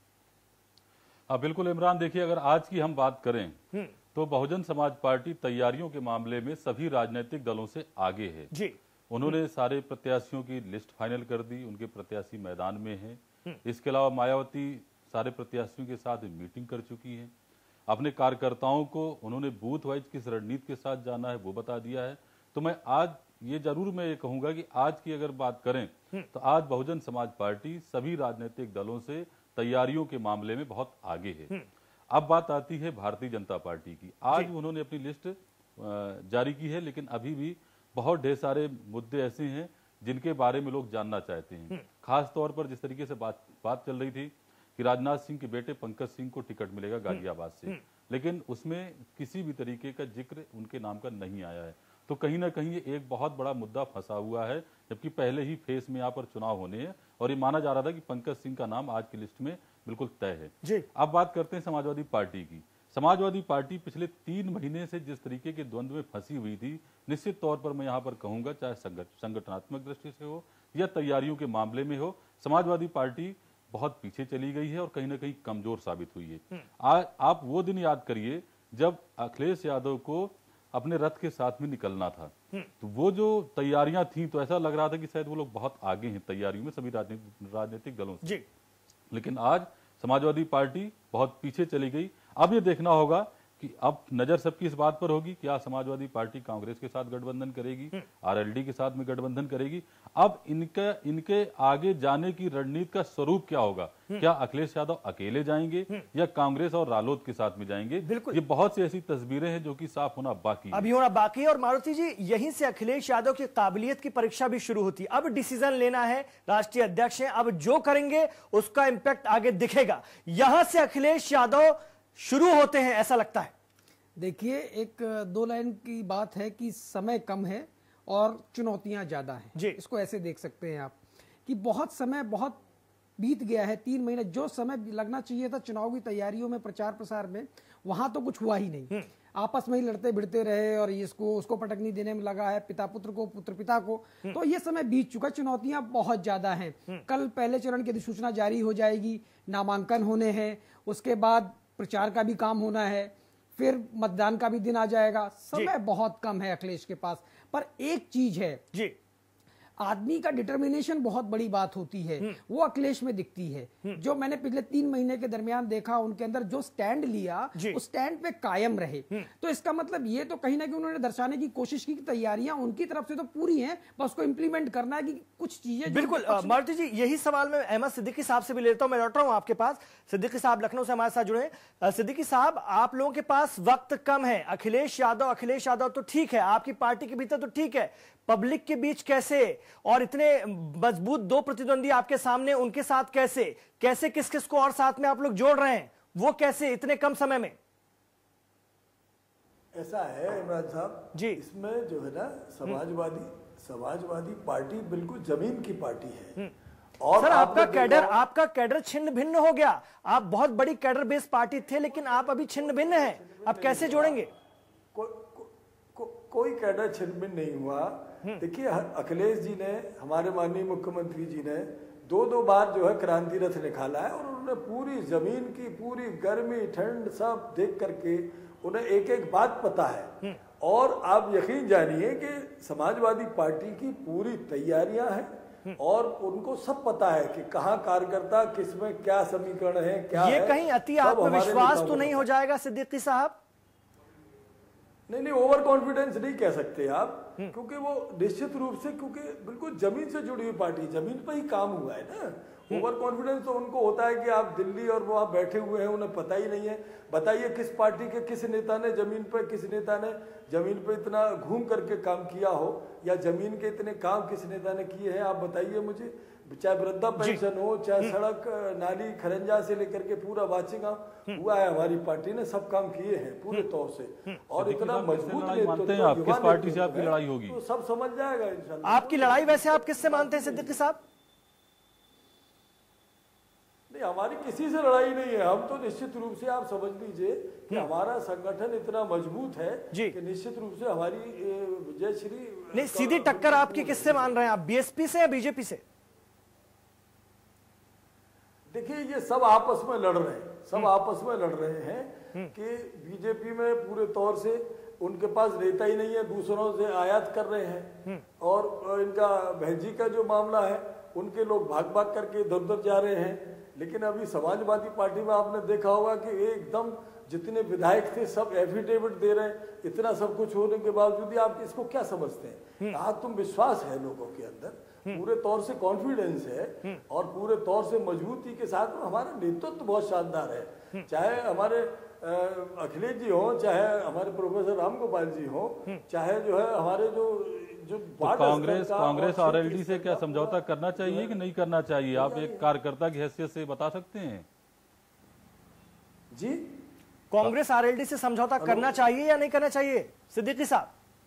हाँ बिल्कुल इमरान, देखिए अगर आज की हम बात करें तो बहुजन समाज पार्टी तैयारियों के मामले में सभी राजनीतिक दलों से आगे है जी। उन्होंने सारे प्रत्याशियों की लिस्ट फाइनल कर दी, उनके प्रत्याशी मैदान में हैं। इसके अलावा मायावती सारे प्रत्याशियों के साथ मीटिंग कर चुकी है। अपने कार्यकर्ताओं को उन्होंने बूथ वाइज किस रणनीति के साथ जाना है वो बता दिया है। तो मैं आज ये जरूर मैं ये कहूंगा कि आज की अगर बात करें तो आज बहुजन समाज पार्टी सभी राजनीतिक दलों से तैयारियों के मामले में बहुत आगे है। अब बात आती है भारतीय जनता पार्टी की। आज उन्होंने अपनी लिस्ट जारी की है, लेकिन अभी भी बहुत ढेर सारे मुद्दे ऐसे हैं जिनके बारे में लोग जानना चाहते हैं। खास तौर पर जिस तरीके से बात बात चल रही थी कि राजनाथ सिंह के बेटे पंकज सिंह को टिकट मिलेगा गाजियाबाद से, लेकिन उसमें किसी भी तरीके का जिक्र उनके नाम का नहीं आया है। तो कहीं ना कहीं ये एक बहुत बड़ा मुद्दा फंसा हुआ है, जबकि पहले ही फेस में यहाँ पर चुनाव होने हैं और ये माना जा रहा था कि पंकज सिंह का नाम आज की लिस्ट में बिल्कुल तय है जी। अब बात करते हैं समाजवादी पार्टी की। समाजवादी पार्टी पिछले तीन महीने से जिस तरीके के द्वंद्व में फंसी हुई थी, निश्चित तौर पर मैं यहाँ पर कहूंगा, चाहे संगठनात्मक दृष्टि से हो या तैयारियों के मामले में हो, समाजवादी पार्टी बहुत पीछे चली गई है और कहीं ना कहीं कमजोर साबित हुई है। आज आप वो दिन याद करिए जब अखिलेश यादव को अपने रथ के साथ में निकलना था, तो वो जो तैयारियां थी तो ऐसा लग रहा था कि शायद वो लोग बहुत आगे हैं तैयारियों में सभी राजनीतिक दलों से जी। लेकिन आज समाजवादी पार्टी बहुत पीछे चली गई। अब ये देखना होगा कि अब नजर सबकी इस बात पर होगी क्या समाजवादी पार्टी कांग्रेस के साथ गठबंधन करेगी, आरएलडी के साथ में गठबंधन करेगी। अब इनके इनके आगे जाने की रणनीति का स्वरूप क्या होगा? क्या अखिलेश यादव अकेले जाएंगे या कांग्रेस और रालोद के साथ में जाएंगे? ये बहुत सी ऐसी तस्वीरें हैं जो कि साफ होना बाकी है, अभी होना बाकी है। और मारुति जी, यहीं से अखिलेश यादव की काबिलियत की परीक्षा भी शुरू होती है। अब डिसीजन लेना है, राष्ट्रीय अध्यक्ष हैं, अब जो करेंगे उसका इंपैक्ट आगे दिखेगा। यहां से अखिलेश यादव शुरू होते हैं, ऐसा लगता है? देखिए, एक दो लाइन की बात है कि समय कम है और चुनौतियां ज्यादा हैं जी। इसको ऐसे देख सकते हैं आप कि बहुत समय बहुत बीत गया है। तीन महीने जो समय लगना चाहिए था चुनाव की तैयारियों में, प्रचार प्रसार में, वहां तो कुछ हुआ ही नहीं। आपस में ही लड़ते भिड़ते रहे और इसको उसको पटकनी देने में लगा है, पिता पुत्र को, पुत्र पिता को। तो ये समय बीत चुका, चुनौतियां बहुत ज्यादा हैं। कल पहले चरण की अधिसूचना जारी हो जाएगी, नामांकन होने हैं, उसके बाद प्रचार का भी काम होना है, फिर मतदान का भी दिन आ जाएगा। समय बहुत कम है अखिलेश के पास। पर एक चीज है जी, आदमी का डिटर्मिनेशन बहुत बड़ी बात होती है, वो अखिलेश में दिखती है। जो मैंने पिछले तीन महीने के दरमियान देखा, उनके अंदर जो स्टैंड लिया उस स्टैंड पे कायम रहे। तो इसका मतलब ये तो कहीं ना कहीं उन्होंने दर्शाने की कोशिश की कि तैयारियां उनकी तरफ से तो पूरी हैं, बस उसको इंप्लीमेंट करना है कि कुछ चीजें। बिल्कुल मारुति जी, यही सवाल मैं अहमद सिद्दीकी साहब से भी लेता हूं। मैं लौट रहा हूं आपके पास। सिद्दीकी साहब लखनऊ से हमारे साथ जुड़े। सिद्दीकी साहब, आप लोगों के पास वक्त कम है। अखिलेश यादव अखिलेश यादव तो ठीक है, आपकी पार्टी के भीतर तो ठीक है, पब्लिक के बीच कैसे? और इतने मजबूत दो प्रतिद्वंदी आपके सामने, उनके साथ कैसे कैसे किस किस को और साथ में आप लोग जोड़ रहे हैं, वो कैसे इतने कम समय में? ऐसा है इमरान साहब जी, इसमें जो है ना समाजवादी समाजवादी पार्टी बिल्कुल जमीन की पार्टी है। और सर, आपका कैडर आपका कैडर छिन्न भिन्न हो गया। आप बहुत बड़ी कैडर बेस्ड पार्टी थे, लेकिन आप अभी छिन्न भिन्न हैं। आप कैसे जोड़ेंगे? को, को, को, कोई कैडर छिन्न भिन्न नहीं हुआ। देखिए, अखिलेश जी ने, हमारे माननीय मुख्यमंत्री जी ने दो दो बार जो है क्रांति रथ निकाला है और उन्होंने पूरी जमीन की पूरी गर्मी ठंड सब देख करके उन्हें एक एक बात पता है। और आप यकीन जानिए कि समाजवादी पार्टी की पूरी तैयारियां हैं और उनको सब पता है कि कहाँ कार्यकर्ता, किसमें क्या समीकरण है, क्या ये है। कहीं अति आत्मविश्वास तो नहीं हो जाएगा सिद्दीकी साहब? नहीं नहीं, ओवर कॉन्फिडेंस नहीं कह सकते आप, क्योंकि वो निश्चित रूप से, क्योंकि बिल्कुल जमीन से जुड़ी हुई पार्टी, जमीन पर ही काम हुआ है ना। ओवर कॉन्फिडेंस तो उनको होता है कि आप दिल्ली और वहां बैठे हुए हैं, उन्हें पता ही नहीं है। बताइए किस पार्टी के किस नेता ने जमीन पर, किस नेता ने जमीन पर इतना घूम करके काम किया हो, या जमीन के इतने काम किस नेता ने किए हैं, आप बताइए मुझे। चाहे वृद्धा पेंशन हो, चाहे सड़क नाली खरंजा से लेकर के पूरा वाचिंगा हुआ है, हमारी पार्टी ने सब काम किए हैं पूरे तौर से। और इतना मजबूत मानते हैं आप किस पार्टी से आपकी लड़ाई होगी? तो सब समझ जाएगा इंशाल्लाह। आपकी लड़ाई वैसे आप किससे मानते हैं सिद्दीकी साहब? नहीं, हमारी किसी से लड़ाई नहीं है। हम तो निश्चित रूप से, आप समझ लीजिए कि हमारा संगठन इतना मजबूत है कि निश्चित रूप से हमारी विजय श्री। नहीं, सीधी टक्कर आपकी किससे मान रहे हैं आप, बीएसपी से या बीजेपी से? देखिए, ये सब आपस में लड़ रहे हैं, सब आपस में लड़ रहे हैं कि बीजेपी में पूरे तौर से उनके पास नेता ही नहीं है, दूसरों से आयात कर रहे हैं। और इनका बहनजी का जो मामला है, उनके लोग भाग भाग करके इधर उधर जा रहे हैं। लेकिन अभी समाजवादी पार्टी में आपने देखा होगा कि एकदम जितने विधायक थे सब एफिडेविट दे रहे हैं। इतना सब कुछ होने के बावजूद आप इसको क्या समझते हैं? आत्मविश्वास है लोगों के अंदर, पूरे तौर से कॉन्फिडेंस है और पूरे तौर से मजबूती के साथ में हमारा नेतृत्व तो बहुत शानदार है। चाहे हमारे अखिलेश जी हो, चाहे हमारे प्रोफेसर राम गोपाल जी हो, चाहे जो है हमारे जो जो तो कांग्रेस कांग्रेस आरएलडी से क्या समझौता करना चाहिए कि नहीं करना चाहिए? आप एक कार्यकर्ता की हैसियत से बता सकते हैं जी। कांग्रेस आरएलडी से समझौता करना चाहिए या नहीं करना चाहिए सिद्दीकी साहब?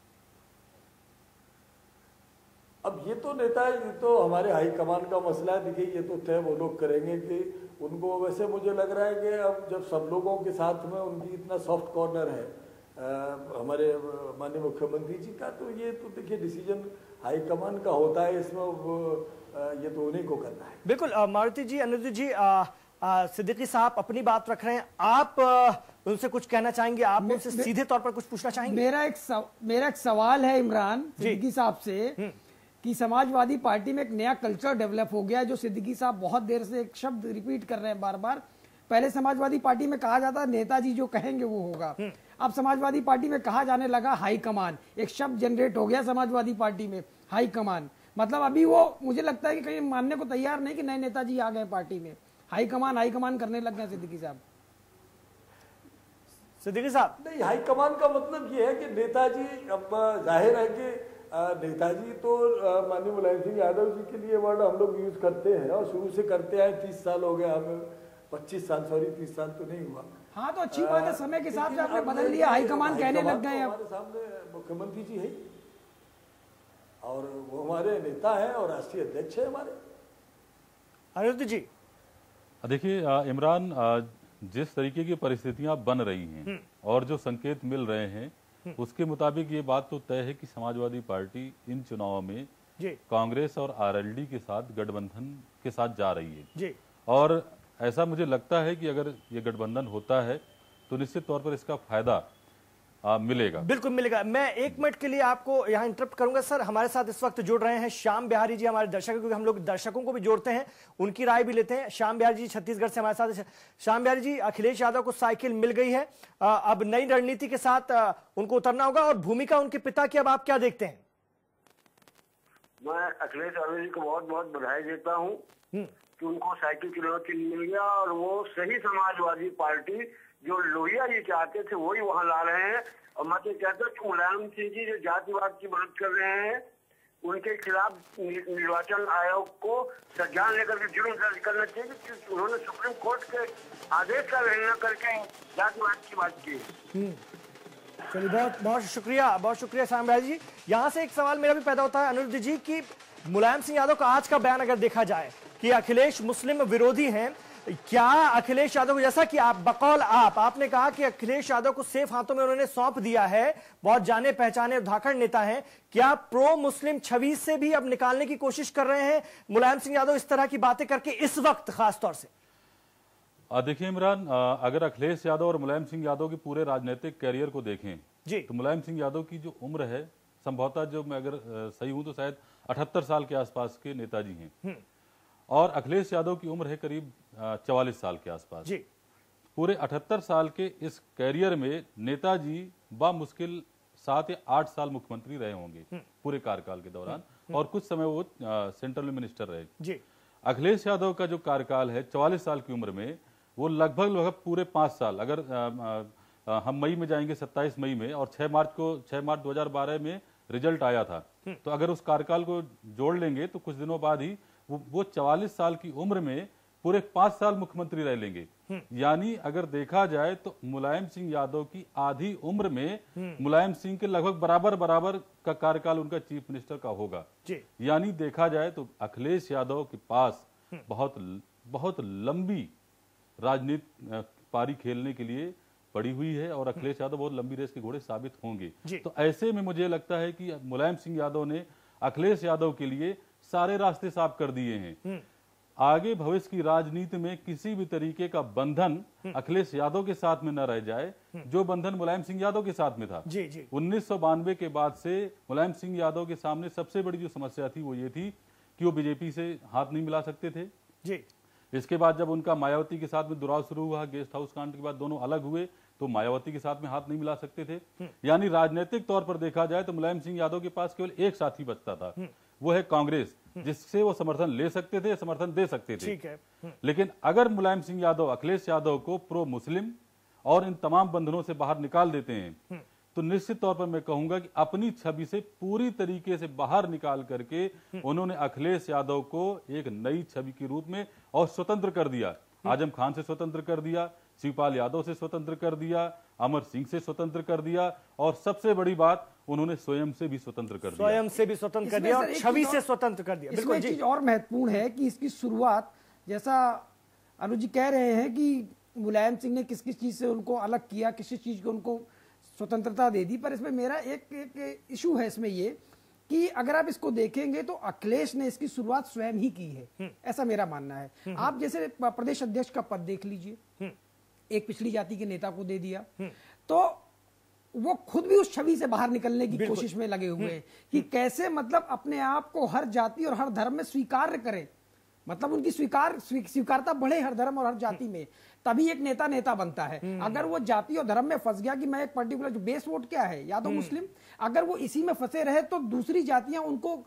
अब ये तो नेता, ये तो हमारे हाईकमान का मसला है। देखिए, ये तो तय वो लोग करेंगे कि उनको। वैसे मुझे लग रहा है कि अब जब सब लोगों के साथ में उनकी इतना सॉफ्ट कॉर्नर है आ, हमारे माननीय मुख्यमंत्री जी का, तो ये तो देखिए डिसीजन हाईकमान का होता है, इसमें वो, आ, ये तो उन्हीं को करना है। बिल्कुल मारुति जी, अनिरुद्ध जी, सिद्दीकी साहब अपनी बात रख रहे हैं, आप आ, उनसे कुछ कहना चाहेंगे? आप उनसे सीधे तौर पर कुछ पूछना चाहेंगे? मेरा एक सव, मेरा एक सवाल है इमरान सिद्दीकी साहब से कि समाजवादी पार्टी में एक नया कल्चर डेवलप हो गया है, जो सिद्दीकी साहब बहुत देर से एक शब्द रिपीट कर रहे हैं बार बार। पहले समाजवादी पार्टी में कहा जाता नेताजी जो कहेंगे वो होगा, अब समाजवादी पार्टी में कहा जाने लगा हाई कमान। एक शब्द जनरेट हो गया समाजवादी पार्टी में, हाई कमान। मतलब अभी वो, मुझे लगता है कि कहीं मानने को तैयार नहीं कि नए नेताजी आ गए पार्टी में, हाई कमान हाई कमान करने लग गए सिद्दीकी साहब। सिद्दीकी साहब, नहीं, हाई कमान का मतलब ये है कि नेताजी, अब जाहिर है कि नेताजी तो माननीय मुलायम सिंह यादव जी के लिए वर्ड हम लोग यूज करते हैं और शुरू से करते आए, तीस साल हो गए हमें पच्चीस साल सॉरी तीस साल तो नहीं हुआ। हाँ तो अच्छी बात है, समय के हिसाब से लेकिन आपने अब बदल लिया, हाईकमान कहने लग गए अब। हमारे सामने मुख्यमंत्री जी है और वो हमारे नेता है और राष्ट्रीय अध्यक्ष है हमारे। अनिरुद्ध जी देखिए अ, इमरान, अ, जिस तरीके की परिस्थितियां बन रही हैं और जो संकेत मिल रहे हैं उसके मुताबिक ये बात तो तय है कि समाजवादी पार्टी इन चुनावों में जी कांग्रेस और आरएलडी के साथ गठबंधन के साथ जा रही है। जी और ऐसा मुझे लगता है कि अगर ये गठबंधन होता है तो निश्चित तौर पर इसका फायदा आ, मिलेगा। बिल्कुल मिलेगा। मैं एक मिनट के लिए आपको यहाँ इंटरप्ट करूंगा सर। हमारे साथ इस वक्त जुड़ रहे हैं श्याम बिहारी जी, हमारे दर्शक, क्योंकि हम लोग दर्शकों को भी जोड़ते हैं, उनकी राय भी लेते हैं। श्याम बिहारी जी छत्तीसगढ़ से हमारे साथ। श्याम बिहारी जी, अखिलेश यादव को साइकिल मिल गई है, आ, अब नई रणनीति के साथ आ, उनको उतरना होगा, और भूमिका उनके पिता की अब आप क्या देखते हैं? मैं अखिलेश यादव जी को बहुत बहुत बधाई देता हूँ कि उनको साइकिल चलाना मिल गया और वो सही समाजवादी पार्टी जो लोहिया जी चाहते थे वही वहाँ ला रहे हैं। और मैं तो कहता हूँ कि मुलायम सिंह जी जो जातिवाद की बात कर रहे हैं उनके खिलाफ निर्वाचन आयोग को संज्ञान लेकर के जुर्म दर्ज करना चाहिए क्योंकि उन्होंने सुप्रीम कोर्ट के आदेश का अवहेलना करके जातिवाद की बात की। चलिए, बहुत बहुत शुक्रिया, बहुत शुक्रिया श्याम बिहारी जी। यहाँ से एक सवाल मेरा भी पैदा होता है अनिरुद्ध जी की मुलायम सिंह यादव का आज का बयान अगर देखा जाए कि अखिलेश मुस्लिम विरोधी हैं, क्या अखिलेश यादव को, जैसा कि आप बकौल आप आपने कहा कि अखिलेश यादव को सेफ हाथों में उन्होंने सौंप दिया है, बहुत जाने पहचाने धाकड़ नेता हैं, क्या प्रो मुस्लिम छवि से भी अब निकालने की कोशिश कर रहे हैं मुलायम सिंह यादव इस तरह की बातें करके इस वक्त खासतौर से? देखिए इमरान, अगर अखिलेश यादव और मुलायम सिंह यादव के पूरे राजनीतिक कैरियर को देखें जी तो मुलायम सिंह यादव की जो उम्र है, संभवतः जो मैं अगर सही हूं तो शायद अठहत्तर साल के आसपास के नेताजी हैं और अखिलेश यादव की उम्र है करीब चवालीस साल के आसपास। जी पूरे अठहत्तर साल के इस कैरियर में नेताजी बामुश्किल सात या आठ साल मुख्यमंत्री रहे होंगे पूरे कार्यकाल के दौरान और कुछ समय वो सेंट्रल मिनिस्टर रहे। जी अखिलेश यादव का जो कार्यकाल है चवालीस साल की उम्र में, वो लगभग लगभग पूरे पांच साल, अगर आ, आ, हम मई में जाएंगे सत्ताईस मई में और छह मार्च को छह मार्च दो हज़ार बारह में रिजल्ट आया था, तो अगर उस कार्यकाल को जोड़ लेंगे तो कुछ दिनों बाद ही वो वो चवालीस साल की उम्र में पूरे पांच साल मुख्यमंत्री रह लेंगे। यानी अगर देखा जाए तो मुलायम सिंह यादव की आधी उम्र में मुलायम सिंह के लगभग बराबर बराबर का कार्यकाल उनका चीफ मिनिस्टर का होगा। यानी देखा जाए तो अखिलेश यादव के पास बहुत बहुत लंबी राजनीति पारी खेलने के लिए पड़ी हुई है और अखिलेश यादव बहुत लंबी रेस के घोड़े साबित होंगे। तो ऐसे में मुझे लगता है कि मुलायम सिंह यादव ने अखिलेश यादव के लिए सारे रास्ते साफ कर दिए हैं। आगे भविष्य की राजनीति में किसी भी तरीके का बंधन अखिलेश यादव के साथ में न रह जाए जो बंधन मुलायम सिंह यादव के साथ में था। जी जी उन्नीस सौ बानवे के बाद से मुलायम सिंह यादव के सामने सबसे बड़ी जो समस्या थी वो ये थी कि वो बीजेपी से हाथ नहीं मिला सकते थे। जी इसके बाद जब उनका मायावती के साथ में दुराव शुरू हुआ, गेस्ट हाउस कांड के बाद दोनों अलग हुए, तो मायावती के साथ में हाथ नहीं मिला सकते थे। यानी राजनीतिक तौर पर देखा जाए तो मुलायम सिंह यादव के पास केवल एक साथी बचता था, वो है कांग्रेस, जिससे वो समर्थन ले सकते थे, समर्थन दे सकते थे। ठीक है। लेकिन अगर मुलायम सिंह यादव अखिलेश यादव को प्रो मुस्लिम और इन तमाम बंधनों से बाहर निकाल देते हैं तो निश्चित तौर पर मैं कहूंगा कि अपनी छवि से पूरी तरीके से बाहर निकाल करके उन्होंने अखिलेश यादव को एक नई छवि के रूप में और स्वतंत्र कर दिया। आजम खान से स्वतंत्र कर दिया, शिवपाल यादव से स्वतंत्र कर दिया, अमर सिंह से स्वतंत्र कर दिया और सबसे बड़ी बात उन्होंने स्वयं से भी स्वतंत्र कर दिया। स्वयं से भी स्वतंत्र कर दिया और छवि से स्वतंत्र कर दिया। बिल्कुल जी। और महत्वपूर्ण है कि इसकी शुरुआत, जैसा अनुज जी कह रहे हैं कि मुलायम सिंह ने किस किस चीज से उनको अलग किया, किस किस चीज को उनको स्वतंत्रता दे दी, पर इसमें मेरा एक एक इशू है इसमें ये कि अगर आप इसको देखेंगे तो अखिलेश ने इसकी शुरुआत स्वयं ही की है, ऐसा मेरा मानना है। आप जैसे प्रदेश अध्यक्ष का पद देख लीजिए, एक पिछड़ी जाति के नेता को दे दिया, तो वो खुद भी उस छवि से बाहर निकलने की कोशिश में लगे हुए हैं कि कैसे मतलब अपने आप को हर जाति और हर धर्म में स्वीकार करें, मतलब उनकी स्वीकार स्वीकारता बढ़े हर धर्म और हर जाति में, तभी एक नेता नेता बनता है। अगर वो जाति और धर्म में फंस गया कि मैं एक पर्टिकुलर, जो बेस वोट क्या है यादव मुस्लिम, अगर वो इसी में फंसे रहे तो दूसरी जातियां उनको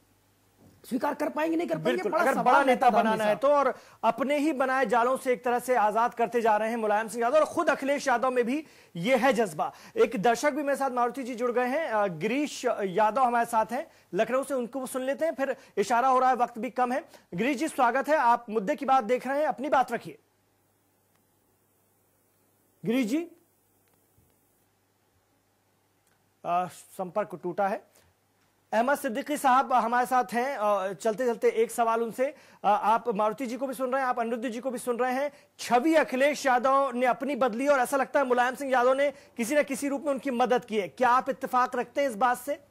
स्वीकार कर पाएंगे नहीं कर पाएंगे। बिल्कुल, अगर बड़ा नेता बनाना है तो, और अपने ही बनाए जालों से एक तरह से आजाद करते जा रहे हैं मुलायम सिंह यादव, और खुद अखिलेश यादव में भी ये है जज्बा। एक दर्शक भी मेरे साथ मारुति जी जुड़ गए हैं, गिरीश यादव हमारे साथ हैं लखनऊ से, उनको सुन लेते हैं, फिर इशारा हो रहा है वक्त भी कम है। गिरीश जी स्वागत है, आप मुद्दे की बात देख रहे हैं, अपनी बात रखिए। गिरीश जी, आ, संपर्क टूटा है। अहमद सिद्दीकी साहब हमारे साथ हैं। चलते चलते एक सवाल उनसे, आप मारुति जी को भी सुन रहे हैं, आप अनिरुद्ध जी को भी सुन रहे हैं। छवि अखिलेश यादव ने अपनी बदली और ऐसा लगता है मुलायम सिंह यादव ने किसी न किसी रूप में उनकी मदद की है, क्या आप इत्तेफाक रखते हैं इस बात से?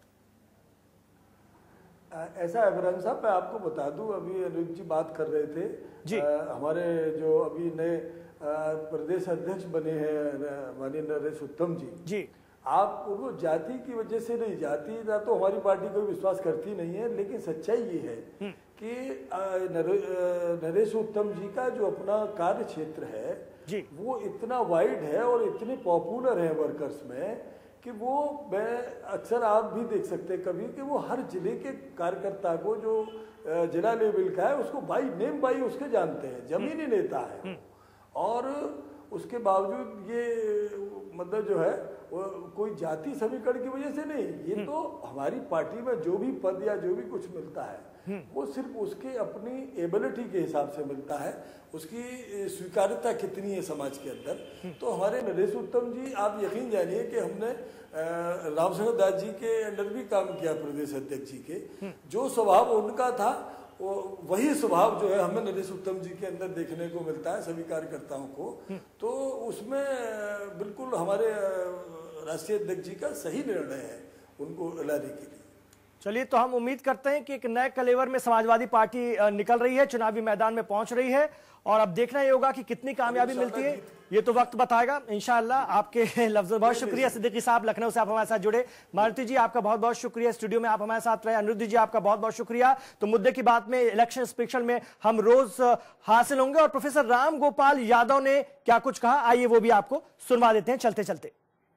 ऐसा है इमरान साहब, मैं आपको बता दूं, अभी अनिरुद्ध जी बात कर रहे थे जी। आ, हमारे जो अभी नए प्रदेश अध्यक्ष बने हैं माननीय नरेश उत्तम जी जी आप वो जाति की वजह से नहीं, जाति ना तो हमारी पार्टी कोई विश्वास करती नहीं है, लेकिन सच्चाई ये है कि नरेश उत्तम जी का जो अपना कार्य क्षेत्र है जी वो इतना वाइड है और इतने पॉपुलर है वर्कर्स में कि वो, मैं अक्सर आप भी देख सकते हैं कभी कि वो हर जिले के कार्यकर्ता को जो जिला लेवल का है उसको बाई नेम बाई उसके जानते हैं, जमीनी नेता है। और उसके बावजूद ये मतलब जो है वो कोई जाति समीकरण की वजह से नहीं, ये तो हमारी पार्टी में जो भी पद या जो भी कुछ मिलता है वो सिर्फ उसके अपनी एबिलिटी के हिसाब से मिलता है, उसकी स्वीकार्यता कितनी है समाज के अंदर। तो हमारे नरेश उत्तम जी, आप यकीन जानिए कि हमने रामशंकर दास जी के अंडर भी काम किया, प्रदेश अध्यक्ष जी के, जो स्वभाव उनका था वो वही स्वभाव जो है हमें नरेश उत्तम जी के अंदर देखने को मिलता है सभी कार्यकर्ताओं को। तो उसमें बिल्कुल हमारे राष्ट्रीय अध्यक्ष जी का सही निर्णय है उनको लाने के लिए। चलिए, तो हम उम्मीद करते हैं कि एक नए कलेवर में समाजवादी पार्टी निकल रही है, चुनावी मैदान में पहुंच रही है, और अब देखना ये होगा कि कितनी कामयाबी मिलती है, ये तो वक्त बताएगा इंशाअल्लाह। आपके लफ्ज़ बहुत शुक्रिया सिद्दीकी साहब, लखनऊ से आप हमारे साथ जुड़े। मारुति जी आपका बहुत बहुत शुक्रिया, स्टूडियो में आप हमारे साथ रहे। अनिरुद्ध जी आपका बहुत बहुत शुक्रिया। तो मुद्दे की बात में, इलेक्शन स्पेशल में हम रोज हासिल होंगे, और प्रोफेसर राम गोपाल यादव ने क्या कुछ कहा, आइए वो भी आपको सुनवा देते हैं चलते चलते।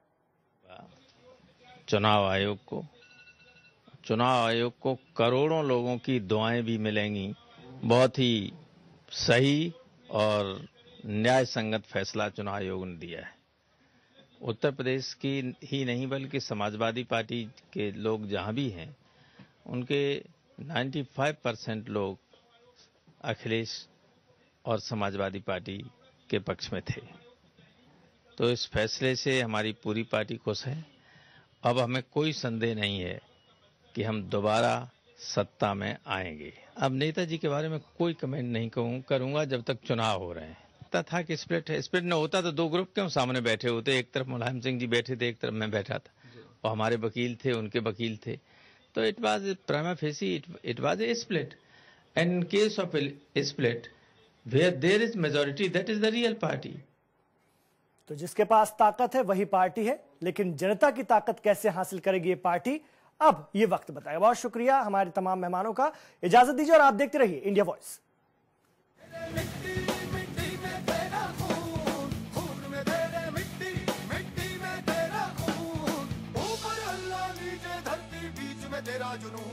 चुनाव आयोग को चुनाव आयोग को करोड़ों लोगों की दुआएं भी मिलेंगी। बहुत ही सही और न्याय संगत फैसला चुनाव आयोग ने दिया है। उत्तर प्रदेश की ही नहीं बल्कि समाजवादी पार्टी के लोग जहां भी हैं उनके पचानवे परसेंट लोग अखिलेश और समाजवादी पार्टी के पक्ष में थे। तो इस फैसले से हमारी पूरी पार्टी खुश है। अब हमें कोई संदेह नहीं है कि हम दोबारा सत्ता में आएंगे। अब नेताजी के बारे में कोई कमेंट नहीं करूंगा जब तक चुनाव हो रहे हैं। पता था कि स्प्लिट है, स्प्लिट न होता तो दो ग्रुप क्यों सामने बैठे होते, एक तरफ मुलायम सिंह जी बैठे थे, एक तरफ मैं बैठा था, और हमारे वकील थे, उनके वकील थे। तो it was prima facie it was a split, and in case of split where there is majority that is the real party. तो जिसके पास ताकत है वही पार्टी है, लेकिन जनता की ताकत कैसे हासिल करेगी ये पार्टी, अब ये वक्त बताएगा। बहुत शुक्रिया हमारे तमाम मेहमानों का, इजाजत दीजिए और आप देखते रहिए इंडिया वॉइस। तेरा जुनून